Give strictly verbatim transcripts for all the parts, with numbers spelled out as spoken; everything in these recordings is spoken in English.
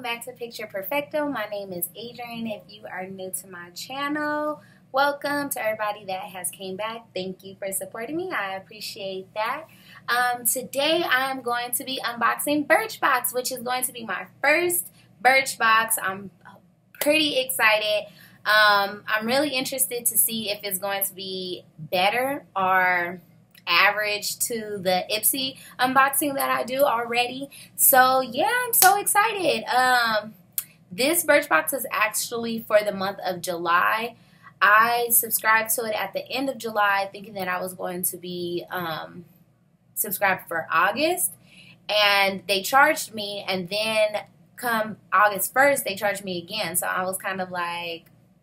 back to Picture Perfecto. My name is Adrian. If you are new to my channel, welcome. To everybody that has came back, thank you for supporting me. I appreciate that. Um, today I'm going to be unboxing BirchBox, which is going to be my first BirchBox. I'm pretty excited. Um, I'm really interested to see if it's going to be better or average to the Ipsy unboxing that I do already. So yeah, I'm so excited. Um, this BirchBox is actually for the month of July. I subscribed to it at the end of July thinking that I was going to be um, subscribed for August, and they charged me, and then come August first they charged me again. So I was kind of like,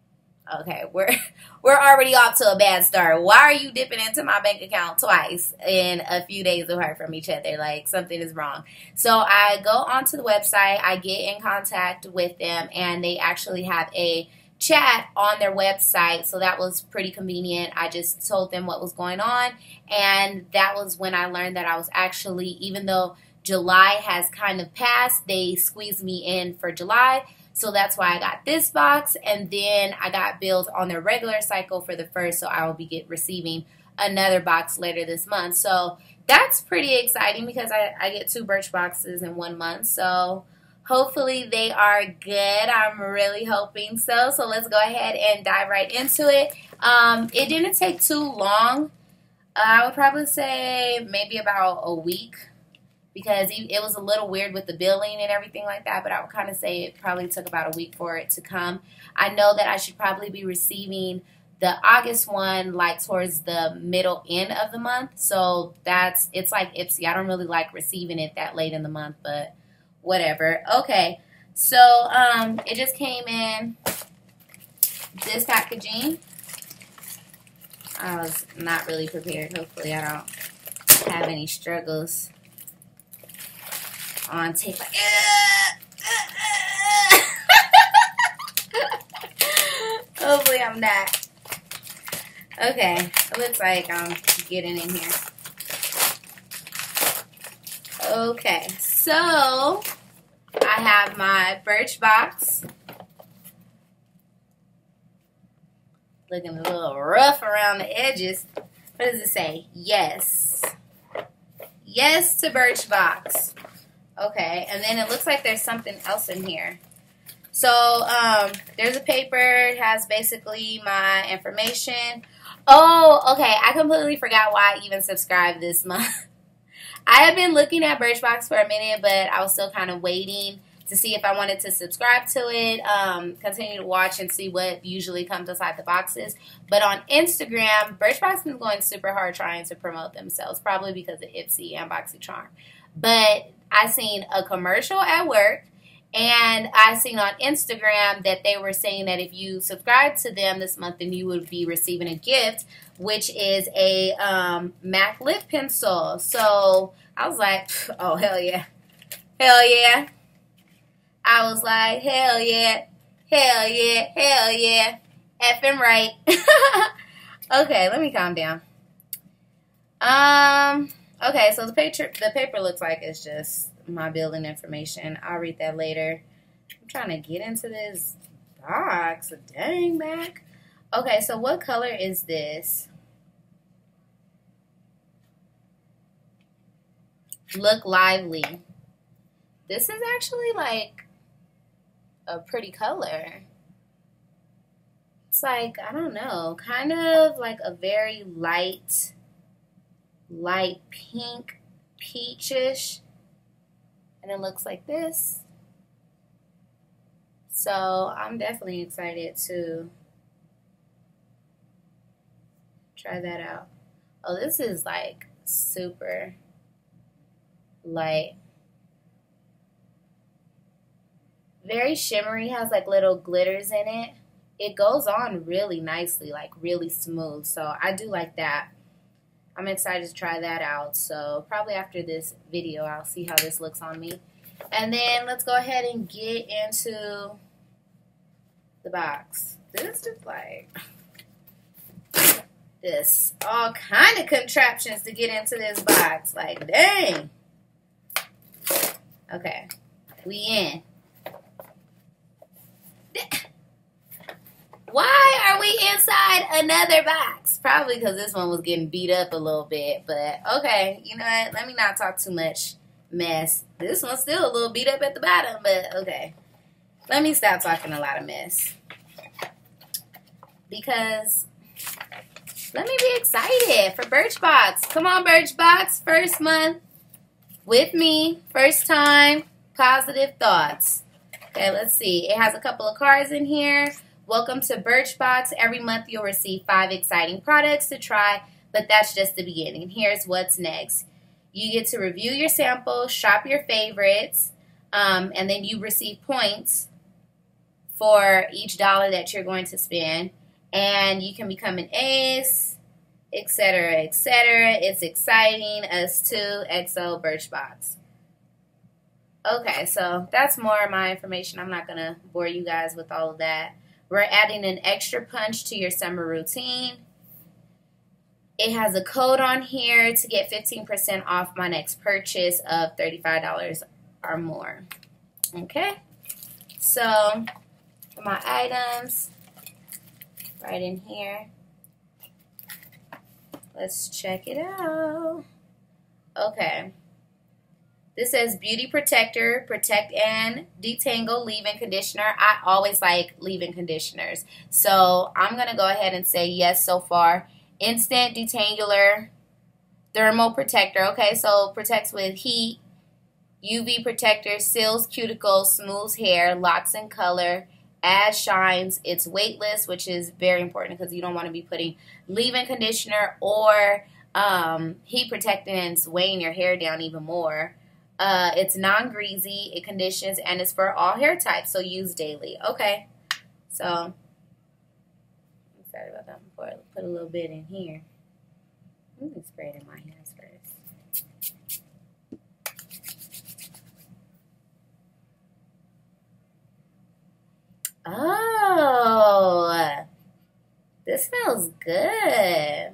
okay, we're we're already off to a bad start. Why are you dipping into my bank account twice in a few days apart from each other? Like, something is wrong. So I go onto the website, I get in contact with them, and they actually have a chat on their website. So that was pretty convenient. I just told them what was going on, and that was when I learned that I was actually, even though July has kind of passed, they squeezed me in for July. So that's why I got this box, and then I got billed on their regular cycle for the first, so I will be get, receiving another box later this month. So that's pretty exciting because I, I get two Birch boxes in one month. So hopefully they are good. I'm really hoping so. So let's go ahead and dive right into it. Um, it didn't take too long. Uh, I would probably say maybe about a week, because it was a little weird with the billing and everything like that, but I would kind of say it probably took about a week for it to come. I know that I should probably be receiving the August one like towards the middle end of the month, so that's, it's like Ipsy. I don't really like receiving it that late in the month, but whatever. Okay, so um, it just came in this packaging. I was not really prepared. Hopefully I don't have any struggles on tape. Like, uh, uh, uh. Hopefully I'm not. Okay, it looks like I'm getting in here. Okay, so I have my BirchBox. Looking a little rough around the edges. What does it say? Yes. Yes to BirchBox. Okay, and then it looks like there's something else in here. So, um, there's a paper. It has basically my information. Oh, okay, I completely forgot why I even subscribed this month. I have been looking at BirchBox for a minute, but I was still kind of waiting to see if I wanted to subscribe to it, um, continue to watch and see what usually comes inside the boxes. But on Instagram, BirchBox is going super hard trying to promote themselves, probably because of Ipsy and BoxyCharm. But I seen a commercial at work, and I seen on Instagram that they were saying that if you subscribe to them this month, then you would be receiving a gift, which is a um, MAC lip pencil. So I was like, oh, hell yeah. Hell yeah. I was like, hell yeah. Hell yeah. Hell yeah. Effing right. Okay, let me calm down. Um... Okay, so the paper, the paper looks like it's just my building information. I'll read that later. I'm trying to get into this box. Dang, Mac. Okay, so what color is this? Look lively. This is actually like a pretty color. It's like, I don't know, kind of like a very light... light pink, peachish, and it looks like this. So I'm definitely excited to try that out. Oh, this is like super light, very shimmery, has like little glitters in it. It goes on really nicely, like really smooth, so I do like that. I'm excited to try that out. So probably after this video, I'll see how this looks on me. And then let's go ahead and get into the box. This is like this. All kind of contraptions to get into this box. Like, dang. Okay. We in. Why are we inside another box? Probably because this one was getting beat up a little bit. But, okay, you know what? Let me not talk too much mess. This one's still a little beat up at the bottom, but okay. Let me stop talking a lot of mess. Because let me be excited for BirchBox. Come on, BirchBox. First month with me. First time. Positive thoughts. Okay, let's see. It has a couple of cards in here. Welcome to BirchBox. Every month you'll receive five exciting products to try, but that's just the beginning. Here's what's next. You get to review your sample, shop your favorites, um, and then you receive points for each dollar that you're going to spend. And you can become an ace, et cetera, et cetera. It's exciting. Us too. X O BirchBox. Okay, so that's more of my information. I'm not going to bore you guys with all of that. We're adding an extra punch to your summer routine. It has a code on here to get fifteen percent off my next purchase of thirty-five dollars or more. Okay, so for my items, right in here. Let's check it out. Okay. This says Beauty Protector, Protect and Detangle Leave-In Conditioner. I always like leave-in conditioners. So I'm going to go ahead and say yes so far. Instant Detangler, Thermal Protector. Okay, so protects with heat, U V protector, seals cuticles, smooths hair, locks in color, adds shines. It's weightless, which is very important because you don't want to be putting leave-in conditioner or um, heat protectants weighing your hair down even more. Uh, it's non-greasy, it conditions, and it's for all hair types, so use daily. Okay, so I'm sorry about that. Before I put a little bit in here. Let me spray it in my hands first. Oh, this smells good.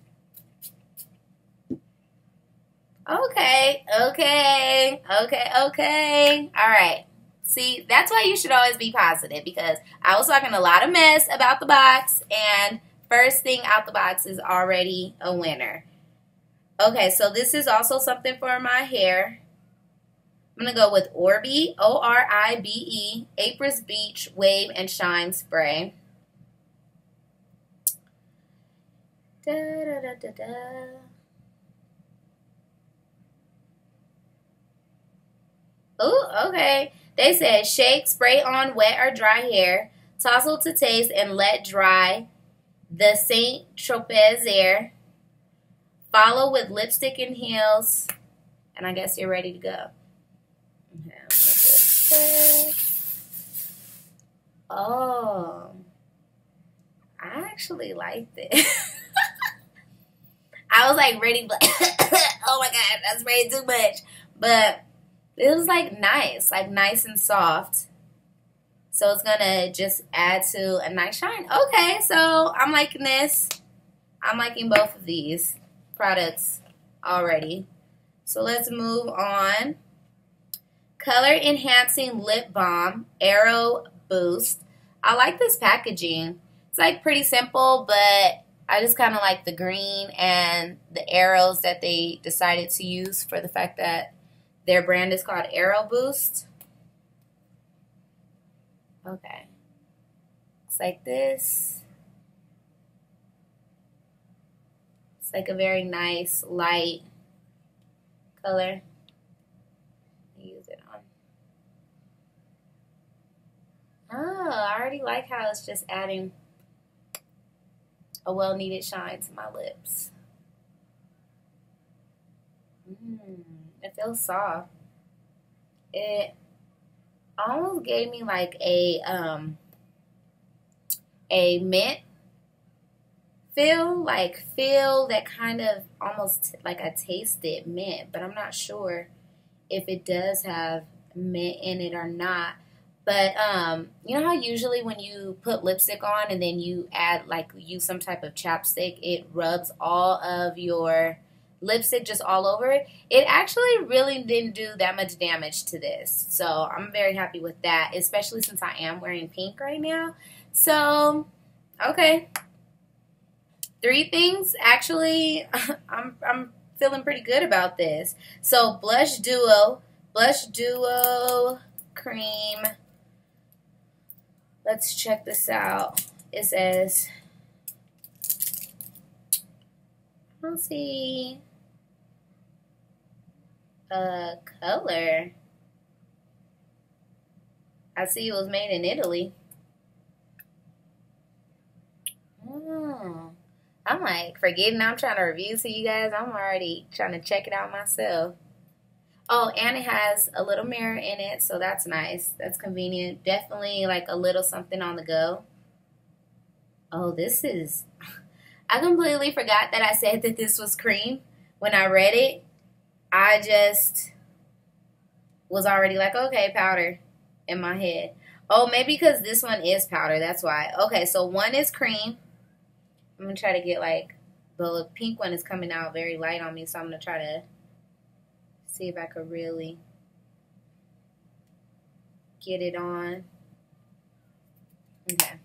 Okay, okay, okay, okay. All right. See, that's why you should always be positive, because I was talking a lot of mess about the box, and first thing out the box is already a winner. Okay, so this is also something for my hair. I'm going to go with Oribe, O R I B E, April's Beach Wave and Shine Spray. Da, da, da, da, da. Oh, okay. They said shake, spray on wet or dry hair, tousle to taste, and let dry. The Saint Tropez Air. Follow with lipstick and heels. And I guess you're ready to go. Okay, oh, I actually liked it. I was like ready, but oh my god, that's way too much. But it was like nice, like nice and soft. So it's gonna just add to a nice shine. Okay, so I'm liking this. I'm liking both of these products already. So let's move on. Color Enhancing Lip Balm, Aero Boost. I like this packaging. It's like pretty simple, but I just kind of like the green and the arrows that they decided to use for the fact that their brand is called Aero Boost. Okay. Looks like this. It's like a very nice, light color. Use it on. Oh, I already like how it's just adding a well-needed shine to my lips. Mmm. It feels soft. It almost gave me like a um a mint feel, like feel that kind of almost like I tasted mint, but I'm not sure if it does have mint in it or not. But um, you know how usually when you put lipstick on and then you add like use some type of chapstick, it rubs all of your lipstick just all over it, it actually really didn't do that much damage to this. So I'm very happy with that, especially since I am wearing pink right now. So, okay. Three things, actually, I'm, I'm feeling pretty good about this. So, Blush Duo, Blush Duo Cream. Let's check this out. It says, I don't see a color. I see it was made in Italy. Oh. I'm like forgetting I'm trying to review to you guys. I'm already trying to check it out myself. Oh, and it has a little mirror in it, so that's nice. That's convenient. Definitely like a little something on the go. Oh, this is... I completely forgot that I said that this was cream when I read it. I just was already like, okay, powder in my head. Oh, maybe because this one is powder. That's why. Okay, so one is cream. I'm going to try to get, like, the pink one is coming out very light on me, so I'm going to try to see if I could really get it on. Okay.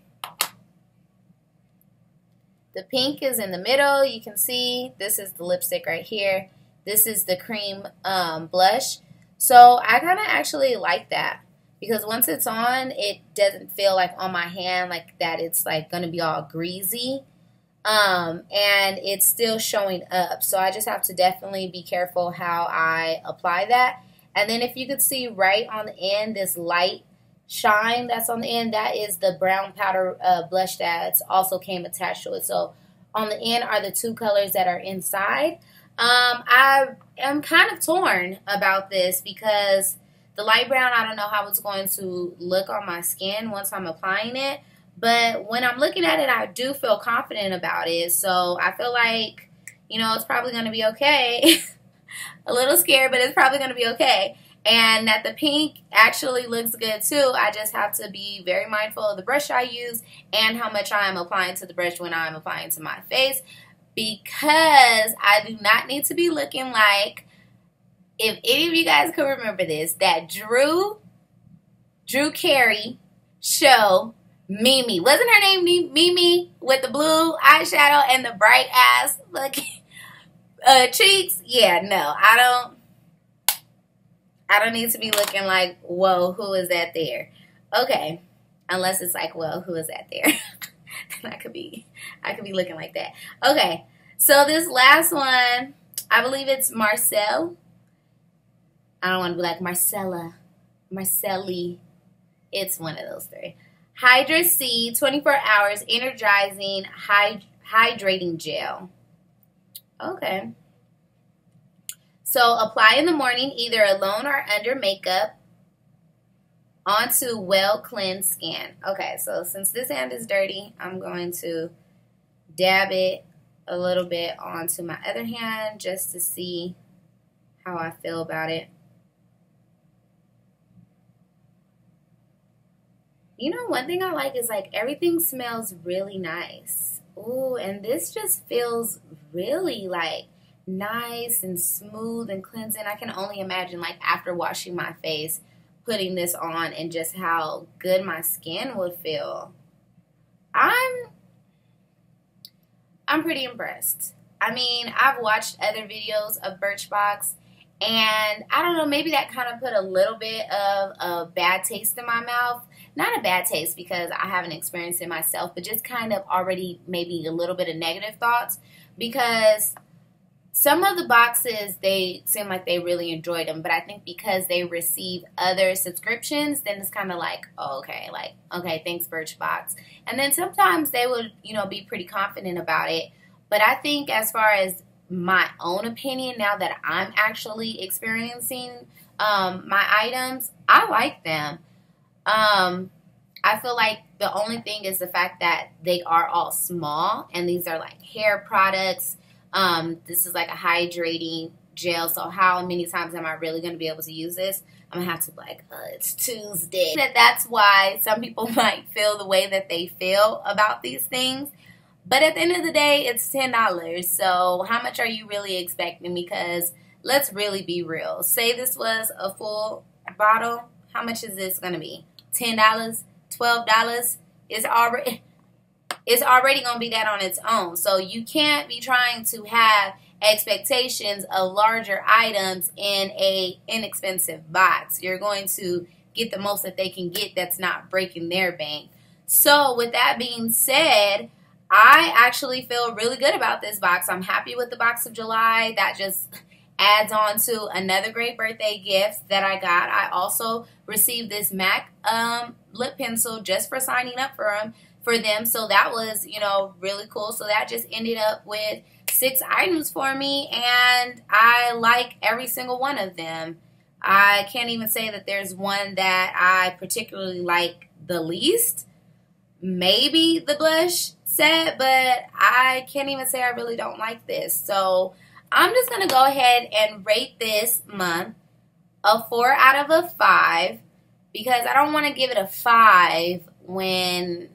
The pink is in the middle. You can see this is the lipstick right here. This is the cream um, blush. So I kind of actually like that because once it's on, it doesn't feel like on my hand like that it's like going to be all greasy. Um, and it's still showing up. So I just have to definitely be careful how I apply that. And then if you could see right on the end, this light shine that's on the end, that is the brown powder uh, blush that also came attached to it. So on the end are the two colors that are inside. Um, I am kind of torn about this because the light brown, I don't know how it's going to look on my skin once I'm applying it. But when I'm looking at it, I do feel confident about it. So I feel like, you know, it's probably going to be okay. A little scared, but it's probably going to be okay. And that the pink actually looks good too. I just have to be very mindful of the brush I use and how much I am applying to the brush when I'm applying to my face. Because I do not need to be looking like, if any of you guys can remember this, that Drew, Drew Carey show, Mimi. Wasn't her name Mimi with the blue eyeshadow and the bright ass looking uh, cheeks? Yeah, no, I don't. I don't need to be looking like, whoa, who is that there? Okay, unless it's like, well, who is that there? Then I could be, I could be looking like that. Okay, so this last one, I believe it's Marcelle. I don't want to be like Marcella, Marcelli. It's one of those three. Hydra-C twenty-four hours Energizing hyd Hydrating Gel. Okay. So apply in the morning either alone or under makeup onto well cleansed skin. Okay, so since this hand is dirty, I'm going to dab it a little bit onto my other hand just to see how I feel about it. You know, one thing I like is like everything smells really nice. Ooh, and this just feels really like nice and smooth and cleansing. I can only imagine like after washing my face, putting this on and just how good my skin would feel. I'm I'm pretty impressed. I mean, I've watched other videos of Birchbox and I don't know, maybe that kind of put a little bit of a bad taste in my mouth. Not a bad taste because I haven't experienced it myself, but just kind of already maybe a little bit of negative thoughts because some of the boxes, they seem like they really enjoyed them, but I think because they receive other subscriptions, then it's kind of like, oh, okay, like, okay, thanks, Birchbox. And then sometimes they would, you know, be pretty confident about it. But I think as far as my own opinion, now that I'm actually experiencing um, my items, I like them. Um, I feel like the only thing is the fact that they are all small, and these are like hair products. Um, this is like a hydrating gel, so how many times am I really going to be able to use this? I'm going to have to be like, uh, it's Tuesday. That That's why some people might feel the way that they feel about these things. But at the end of the day, it's ten dollars. So how much are you really expecting? Because let's really be real. Say this was a full bottle. How much is this going to be? ten dollars? twelve dollars? It's already, it's already going to be that on its own. So you can't be trying to have expectations of larger items in a inexpensive box. You're going to get the most that they can get that's not breaking their bank. So with that being said, I actually feel really good about this box. I'm happy with the box of July. That just adds on to another great birthday gift that I got. I also received this MAC um, lip pencil just for signing up for them, for them. So that was, you know, really cool. So that just ended up with six items for me, and I like every single one of them. I can't even say that there's one that I particularly like the least. Maybe the blush set, but I can't even say I really don't like this. So I'm just going to go ahead and rate this month a four out of a five, because I don't want to give it a five when...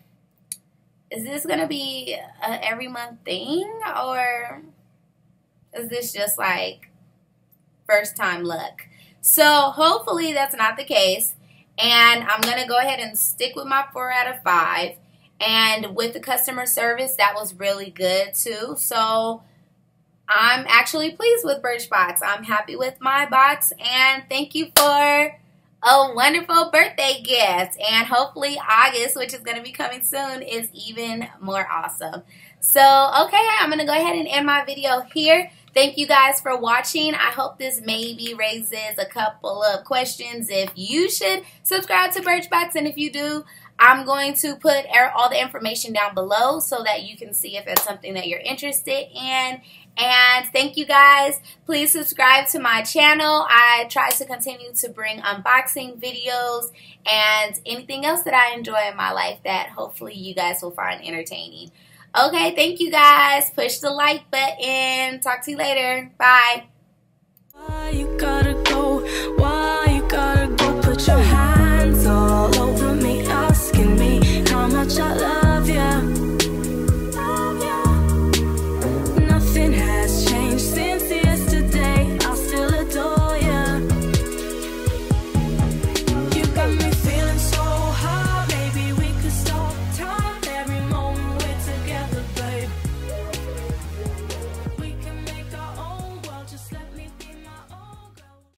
Is this going to be a every month thing, or is this just like first time luck? So hopefully that's not the case, and I'm going to go ahead and stick with my four out of five. And with the customer service, that was really good too. So I'm actually pleased with Birchbox. I'm happy with my box, and thank you for a wonderful birthday gift. And hopefully August, which is going to be coming soon, is even more awesome. So, okay, I'm going to go ahead and end my video here. Thank you guys for watching. I hope this maybe raises a couple of questions if you should subscribe to Birchbox. And if you do, I'm going to put all the information down below so that you can see if it's something that you're interested in. And thank you guys. Please subscribe to my channel. I try to continue to bring unboxing videos and anything else that I enjoy in my life that hopefully you guys will find entertaining. Okay, thank you guys. Push the like button. Talk to you later. Bye. Why you gotta go? Why you gotta go? Put your